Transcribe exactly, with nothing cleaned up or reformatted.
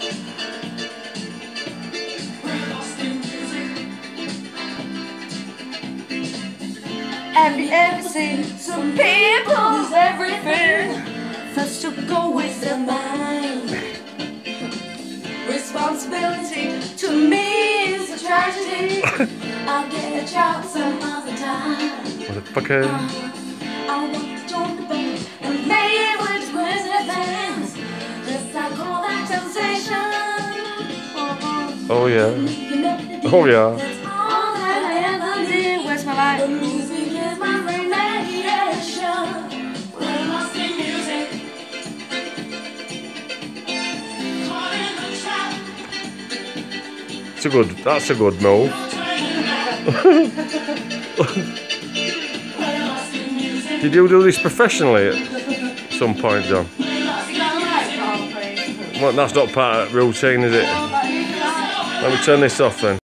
Have you ever seen some people lose everything? First to go with their mind. Responsibility to me is a tragedy. I'll get a job some other time. What the fuck is uh, I want to join the band and play it with crazy fans. Just like all that sensation. Uh-huh. Oh yeah. Oh yeah. That's all that I ever did. Where's my life? The music is my radiation. We're lost in music. Caught in the trap. It's a good. That's a good move. Did you do this professionally at some point, John? Well, that's not part of the routine, is it? Let me turn this off then.